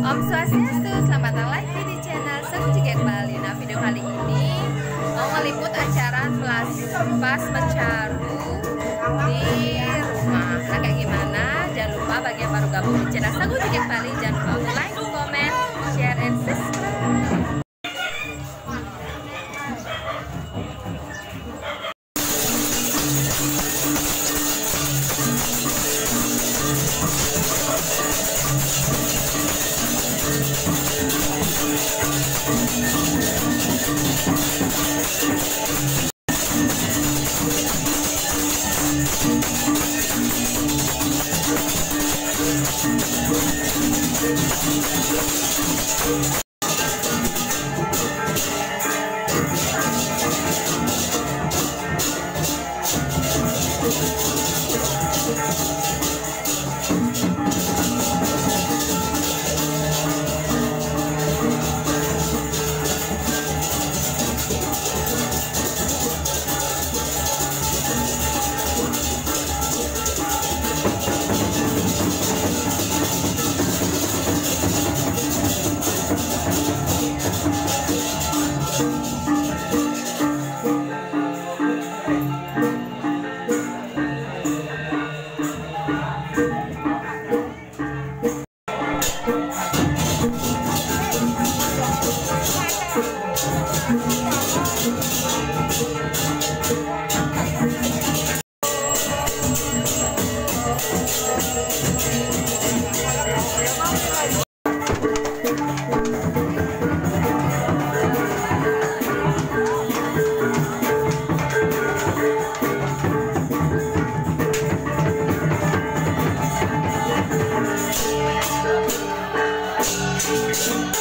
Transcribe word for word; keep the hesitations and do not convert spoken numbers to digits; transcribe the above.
Om Swastiastu, selamat datang lagi di channel Sampun juga kembali. Nah, video kali ini mau meliput acara kelas pas Mecaru di rumah. Nah, kayak gimana? Jangan lupa bagi yang baru gabung di channel Sampun juga kembali, jangan lupa untuk like, comment, share, and subscribe. Thank you.